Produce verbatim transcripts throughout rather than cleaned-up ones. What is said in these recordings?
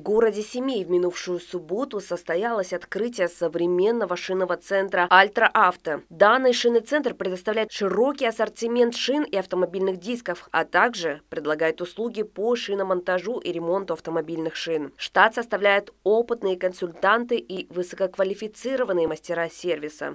городе Семей в минувшую субботу состоялось открытие современного шинного центра «Альтра Авто». Данный шинный центр предоставляет широкий ассортимент шин и автомобильных дисков, а также предлагает услуги по шиномонтажу и ремонту автомобильных шин. Штат составляет опытные консультанты и высококвалифицированные мастера сервиса.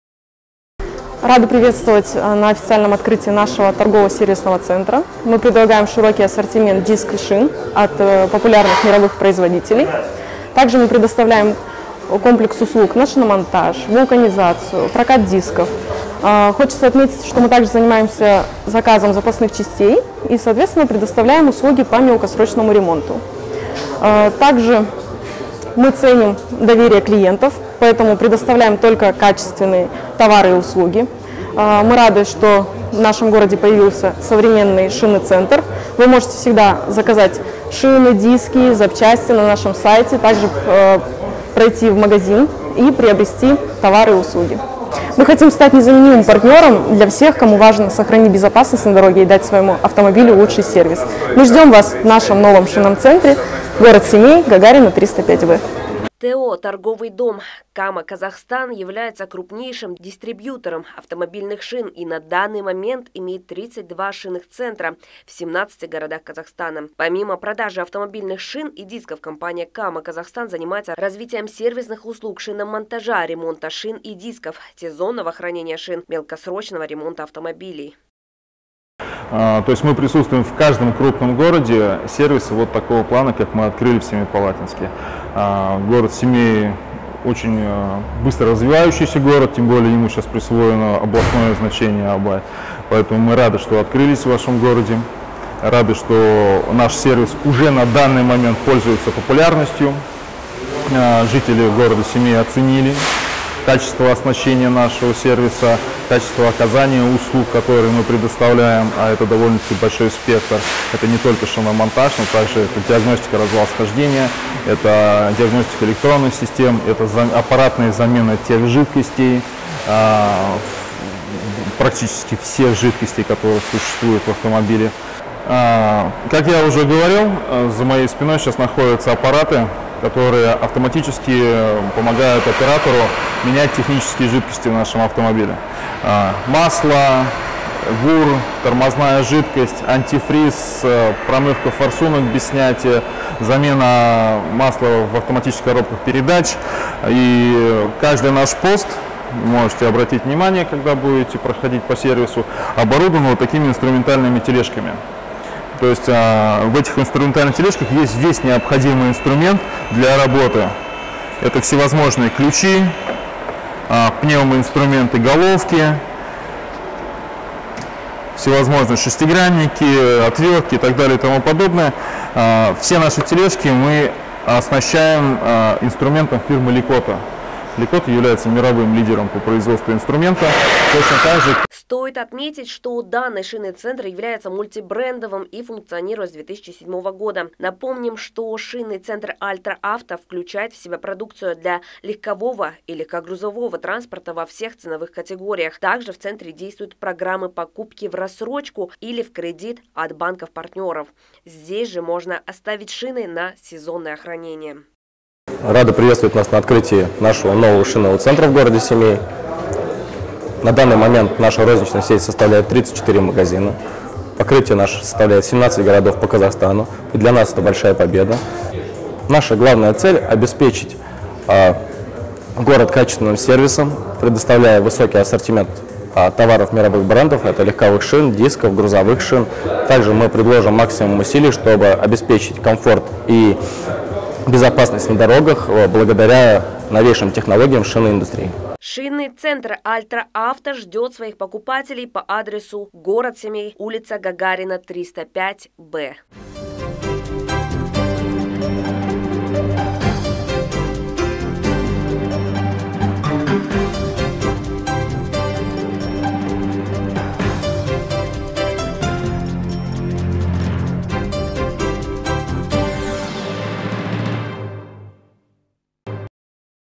Рада приветствовать на официальном открытии нашего торгового сервисного центра. Мы предлагаем широкий ассортимент диск и шин от популярных мировых производителей. Также мы предоставляем комплекс услуг на шиномонтаж, вулканизацию, прокат дисков. Хочется отметить, что мы также занимаемся заказом запасных частей и, соответственно, предоставляем услуги по мелкосрочному ремонту. Также мы ценим доверие клиентов, поэтому предоставляем только качественные товары и услуги. Мы рады, что в нашем городе появился современный шинный центр. Вы можете всегда заказать шины, диски, запчасти на нашем сайте, также пройти в магазин и приобрести товары и услуги. Мы хотим стать незаменимым партнером для всех, кому важно сохранить безопасность на дороге и дать своему автомобилю лучший сервис. Мы ждем вас в нашем новом шинном центре, город Семей, Гагарина, триста пять вэ. ТО «Торговый дом» «Кама Казахстан» является крупнейшим дистрибьютором автомобильных шин и на данный момент имеет тридцать два шинных центра в семнадцати городах Казахстана. Помимо продажи автомобильных шин и дисков, компания «Кама Казахстан» занимается развитием сервисных услуг шиномонтажа, ремонта шин и дисков, сезонного хранения шин, мелкосрочного ремонта автомобилей. То есть мы присутствуем в каждом крупном городе, сервисы вот такого плана, как мы открыли в Семипалатинске. Город Семей очень быстро развивающийся город, тем более ему сейчас присвоено областное значение АБА. Поэтому мы рады, что открылись в вашем городе, рады, что наш сервис уже на данный момент пользуется популярностью. Жители города Семей оценили качество оснащения нашего сервиса, качество оказания услуг, которые мы предоставляем, а это довольно-таки большой спектр. Это не только шиномонтаж, но также это диагностика развала схождения, это диагностика электронных систем, это аппаратная замена тех жидкостей, практически всех жидкостей, которые существуют в автомобиле. Как я уже говорил, за моей спиной сейчас находятся аппараты, которые автоматически помогают оператору менять технические жидкости в нашем автомобиле. Масло, ГУР, тормозная жидкость, антифриз, промывка форсунок без снятия, замена масла в автоматических коробках передач. И каждый наш пост, можете обратить внимание, когда будете проходить по сервису, оборудован вот такими инструментальными тележками. То есть а, в этих инструментальных тележках есть весь необходимый инструмент для работы. Это всевозможные ключи, а, пневмоинструменты, головки, всевозможные шестигранники, отвертки и так далее и тому подобное. А, все наши тележки мы оснащаем а, инструментом фирмы Ликота. Ликота является мировым лидером по производству инструмента. Точно так же. Стоит отметить, что данный шинный центр является мультибрендовым и функционирует с две тысячи седьмого года. Напомним, что шинный центр «Альтра Авто» включает в себя продукцию для легкового и легкогрузового транспорта во всех ценовых категориях. Также в центре действуют программы покупки в рассрочку или в кредит от банков-партнеров. Здесь же можно оставить шины на сезонное хранение. Рада приветствовать нас на открытии нашего нового шинного центра в городе Семей. На данный момент наша розничная сеть составляет тридцать четыре магазина. Покрытие наше составляет семнадцать городов по Казахстану. И для нас это большая победа. Наша главная цель – обеспечить э, город качественным сервисом, предоставляя высокий ассортимент э, товаров мировых брендов. Это легковых шин, дисков, грузовых шин. Также мы предложим максимум усилий, чтобы обеспечить комфорт и безопасность на дорогах благодаря новейшим технологиям шинной индустрии. Шинный центр «Альтра Авто» ждет своих покупателей по адресу город Семей, улица Гагарина, триста пять бэ.